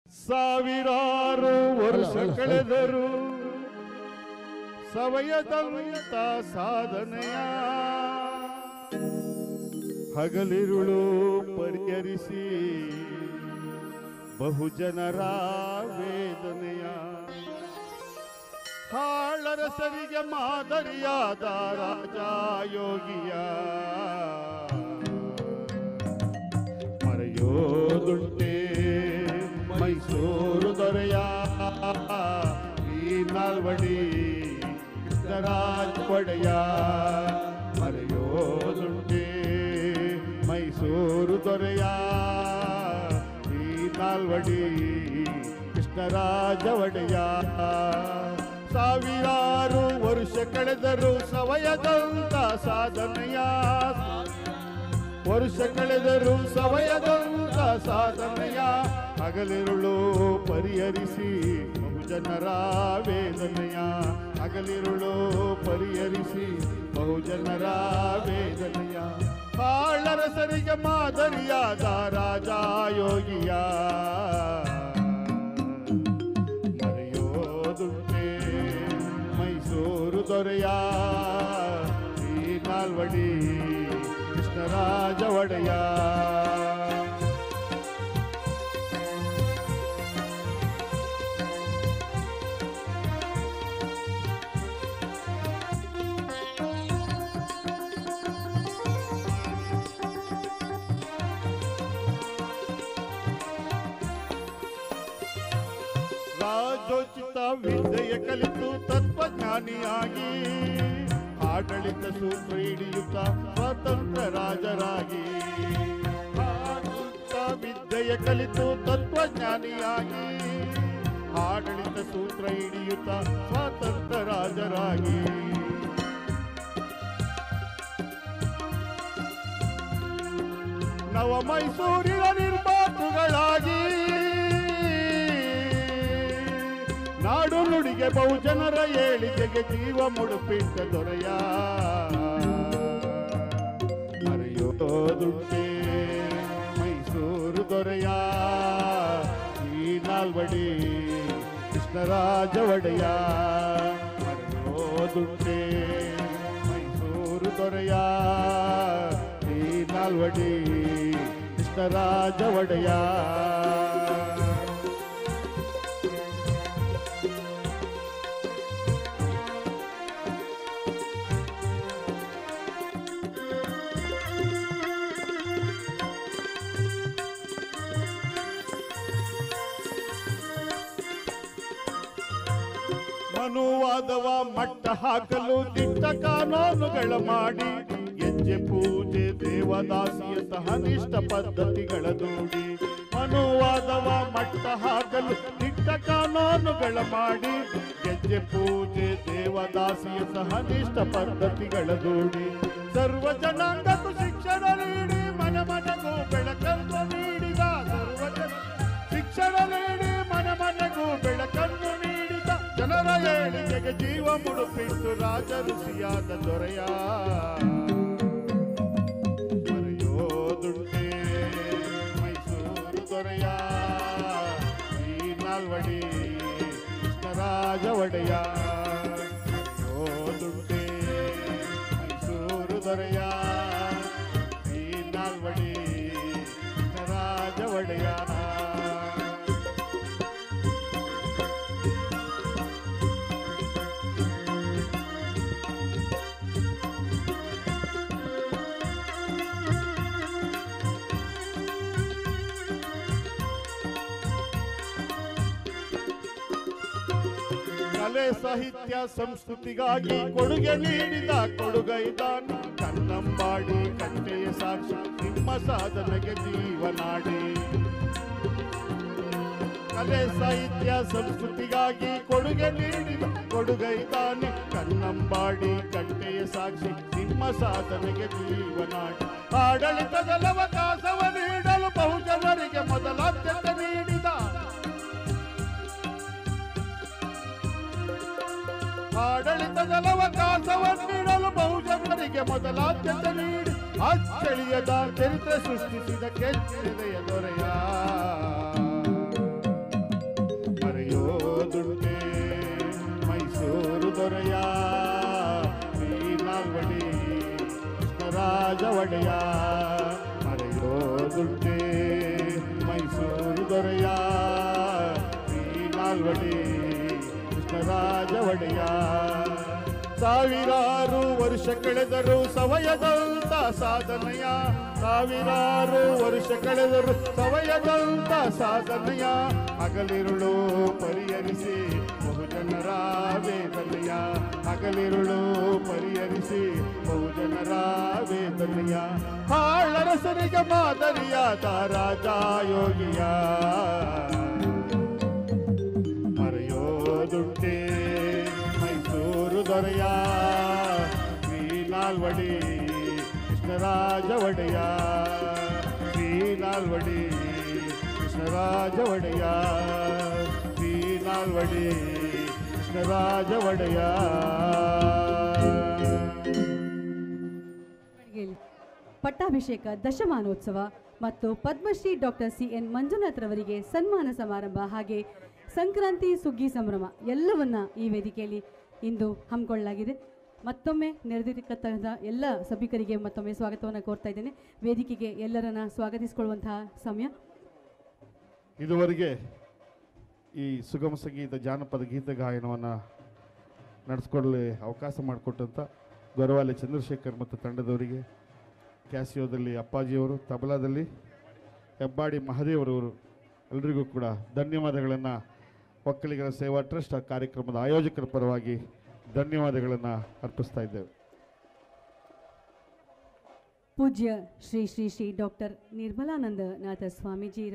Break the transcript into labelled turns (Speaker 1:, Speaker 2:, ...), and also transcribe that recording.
Speaker 1: ಸಾವಿರಾರು ವರ್ಷ ಕಳೆದರು ಸವಯದಂತ ಸಾಧನೆಯ ಹಗಲಿರುಳು ಪರಿಹರಿಸಿ ಬಹುಜನರ ವೇದನೆಯ ಹಾಳರಸರಿಗೆ ಮಾದರಿಯಾದ ರಾಜ ಯೋಗಿಯ ಮರೆಯೋದುಂಟೆ ಮೈಸೂರು ದೊರೆಯ ಈ ನಾಲ್ವಡಿ ಕೃಷ್ಣರಾಜ ಒಡೆಯ ಮರೆಯೋದುಂಟೆ ಮೈಸೂರು ದೊರೆಯ ಈ ನಾಲ್ವಡಿ ಕೃಷ್ಣರಾಜ ಒಡೆಯ ಸಾವಿರಾರು ವರ್ಷ ಕಳೆದರು ಸವಯದಂತ ಸಾಧನೆಯ ವರ್ಷ ಕಳೆದರು ಸವಯದಂತ ಸಾಧನೆಯ ಹಗಲಿರುಳು ಪರಿಹರಿಸಿ ಬಹುಜನರ ವೇದನೆಯ ಹಗಲಿರುಳು ಪರಿಹರಿಸಿ ಬಹುಜನರ ವೇದನೆಯ ಕಾಳರಸರಿಗೆ ಮಾದರಿಯಾದ ರಾಜ ಯೋಗಿಯ ಮರೆಯೋದುಂಟೆ ಮೈಸೂರು ದೊರೆಯ ಈ ನಾಲ್ವಡಿ ಕೃಷ್ಣರಾಜ ಒಡೆಯ ರಾಜೋಚಿತ ವಿದ್ಯೆಯ ಕಲಿತು ತತ್ವಜ್ಞಾನಿಯಾಗಿ ಆಡಳಿತ ಸೂತ್ರ ಹಿಡಿಯುತ್ತ ಸ್ವತಂತ್ರ ರಾಜರಾಗಿ ಆಡಳಿತ ವಿದ್ಯೆಯ ಕಲಿತು ತತ್ವಜ್ಞಾನಿಯಾಗಿ ಆಡಳಿತ ಸೂತ್ರ ಹಿಡಿಯುತ್ತ ಸ್ವತಂತ್ರ ರಾಜರಾಗಿ ನವ ಮೈಸೂರಿನ ನಿರ್ಮಾತೃಗಳಾಗಿ ನಾಡು ನುಡಿಗೆ ಬಹುಜನರ ಏಳಿಗೆಗೆ ಜೀವ ಮುಡುಪಿಟ್ಟ ದೊರೆಯ ಮರೆಯೋದುಂಟೆ ಮೈಸೂರು ದೊರೆಯ ಈ ನಾಲ್ವಡಿ ಕೃಷ್ಣರಾಜ ಒಡೆಯ ಮರೆಯೋದುಂಟೆ ಮೈಸೂರು ದೊರೆಯ ಈ ನಾಲ್ವಡಿ ಕೃಷ್ಣರಾಜ ಒಡೆಯ ಮನುವಾದವ ಮಟ್ಟ ಹಾಕಲು ದಿಟ್ಟ ಕಾನೂನುಗಳ ಮಾಡಿ ಹೆಜ್ಜೆ ಪೂಜೆ ದೇವದಾಸಿಯ ಸಹನಿಷ್ಠ ಪದ್ಧತಿಗಳ ದೂಡಿ ಮನುವಾದವ ಮಟ್ಟ ಹಾಕಲು ದಿಟ್ಟ ಕಾನೂನುಗಳ ಮಾಡಿ ಹೆಜ್ಜೆ ಪೂಜೆ ದೇವದಾಸಿಯ ಸಹನಿಷ್ಠ ಪದ್ಧತಿಗಳ ದೂಡಿ ಸರ್ವ ಜನಾಂಗಕ್ಕೂ ಶಿಕ್ಷಣ ನೀಡಿ ಮನೆ ಮನೆಗೂ ಬೆಳಕನ್ನು ನೀಡಿದ ಶಿಕ್ಷಣ ನೀಡಿ ಮನೆ ಮನೆಗೂ ಬೆಳಕನ್ನು ನೀಡಿದ ಜನರ ಏಳಿಗೆಗೆ ಜೀವ ಮುಡುಪಿಟ್ಟು ರಾಜ ಋಷಿಯಾದ ದೊರೆಯ ಮರೆಯೋದುಂಟೆ ಮೈಸೂರು ದೊರೆಯ ಈ ನಾಲ್ವಡಿ ಕೃಷ್ಣರಾಜ ಒಡೆಯ ಮರೆಯೋದುಂಟೆ ಮೈಸೂರು ದೊರೆಯ ಈ ನಾಲ್ವಡಿ ಕೃಷ್ಣರಾಜ ಒಡೆಯ ಕಲೆ ಸಾಹಿತ್ಯ ಸಂಸ್ಕೃತಿಗಾಗಿ ಕೊಡುಗೆ ನೀಡಿದ ಕೊಡುಗೈದಾನ ಕನ್ನಂಬಾಡಿ ಕಟ್ಟೆಯ ಸಾಕ್ಷಿ ನಿಮ್ಮ ಸಾಧನೆಗೆ ಜೀವನಾಡಿ ಕಲೆ ಸಾಹಿತ್ಯ ಸಂಸ್ಕೃತಿಗಾಗಿ ಕೊಡುಗೆ ನೀಡಿದ ಕೊಡುಗೈದಾನೆ ಕನ್ನಂಬಾಡಿ ಕಟ್ಟೆಯ ಸಾಕ್ಷಿ ನಿಮ್ಮ ಸಾಧನೆಗೆ ಜೀವನಾಡಿ ಆಡಳಿತದ ಅವಕಾಶವ ನೀಡಲು ಬಹುಜನರಿಗೆ ಮೊದಲಾದ್ಯತೆ ನೀಡಿದ ಆಡಳಿತದ ಅವಕಾಶವನ್ನು ನೀಡಲು ಬಹುಜನರಿಗೆ ಮೊದಲಾದ್ಯತೆ ನೀಡಿ ಅಚ್ಚಳಿಯದ ಚರಿತ್ರೆ ಸೃಷ್ಟಿಸಿದ ಕೆಚ್ಚೆದೆಯ ದೊರೆಯ ಕೃಷ್ಣರಾಜ ಒಡೆಯ ಮರೆಯೋದುಂಟೆ ಮೈಸೂರು ದೊರೆಯ ಈ ನಾಲ್ವಡಿ ಕೃಷ್ಣರಾಜ ಒಡೆಯ ಸಾವಿರಾರು ವರ್ಷ ಕಳೆದರು ಸವಯದಂತ ಸಾಧನೆಯ ಸಾವಿರಾರು ವರ್ಷ ಕಳೆದರು ಸವಯದಂತ ಸಾಧನೆಯ ಹಗಲಿರುಳು ಪರಿಹರಿಸಿ ಬಹುಜನರ ವೇದನೆಯ ಹಗಲಿರುಳು ಪರಿಹರಿಸಿ ಬಹುಜನರ ವೇದನೆಯ ಹಾಳರಸರಿಗೆ ಮಾದರಿಯಾದ ರಾಜ ಯೋಗಿಯ ಮರೆಯೋದುಂಟೆ ಮೈಸೂರು ದೊರೆಯ ಶ್ರೀ ನಾಲ್ವಡಿ ಕೃಷ್ಣರಾಜ ಒಡೆಯ ಶ್ರೀ ನಾಲ್ವಡಿ ಕೃಷ್ಣರಾಜ ಒಡೆಯ ಶ್ರೀ ನಾಲ್ವಡಿ ಕೃಷ್ಣರಾಜ ಒಡೆಯ.
Speaker 2: ಪಟ್ಟಾಭಿಷೇಕ ದಶಮಾನೋತ್ಸವ ಮತ್ತು ಪದ್ಮಶ್ರೀ ಡಾಕ್ಟರ್ CN ಮಂಜುನಾಥ್ ರವರಿಗೆ ಸನ್ಮಾನ ಸಮಾರಂಭ ಹಾಗೆ ಸಂಕ್ರಾಂತಿ ಸುಗ್ಗಿ ಸಂಭ್ರಮ ಎಲ್ಲವನ್ನ ಈ ವೇದಿಕೆಯಲ್ಲಿ ಇಂದು ಹಮ್ಮಿಕೊಳ್ಳಲಾಗಿದೆ. ಮತ್ತೊಮ್ಮೆ ನೆರೆದಿರತಕ್ಕಂಥ ಎಲ್ಲ ಸಭಿಕರಿಗೆ ಮತ್ತೊಮ್ಮೆ ಸ್ವಾಗತವನ್ನು ಕೋರ್ತಾ ಇದ್ದೇನೆ. ವೇದಿಕೆಗೆ ಎಲ್ಲರನ್ನ ಸ್ವಾಗತಿಸಿಕೊಳ್ಳುವಂತಹ ಸಮಯ.
Speaker 1: ಇದುವರೆಗೆ ಈ ಸುಗಮ ಸಂಗೀತ ಜಾನಪದ ಗೀತ ಗಾಯನವನ್ನು ನಡೆಸ್ಕೊಳ್ಳಲು ಅವಕಾಶ ಮಾಡಿಕೊಟ್ಟಂಥ ಗೊರವಾಲೆ ಚಂದ್ರಶೇಖರ್ ಮತ್ತು ತಂಡದವರಿಗೆ, ಕ್ಯಾಸಿಯೋದಲ್ಲಿ ಅಪ್ಪಾಜಿಯವರು, ತಬಲಾದಲ್ಲಿ ಹೆಬ್ಬಾಡಿ ಮಹದೇವರವರು ಎಲ್ಲರಿಗೂ ಕೂಡ ಧನ್ಯವಾದಗಳನ್ನು ಒಕ್ಕಲಿಗರ ಸೇವಾ ಟ್ರಸ್ಟ್ ಕಾರ್ಯಕ್ರಮದ ಆಯೋಜಕರ ಪರವಾಗಿ ಧನ್ಯವಾದಗಳನ್ನು ಅರ್ಪಿಸ್ತಾ ಇದ್ದೇವೆ.
Speaker 2: ಪೂಜ್ಯ ಶ್ರೀ ಶ್ರೀ ಶ್ರೀ ಡಾಕ್ಟರ್ ನಿರ್ಮಲಾನಂದ ನಾಥ ಸ್ವಾಮೀಜಿ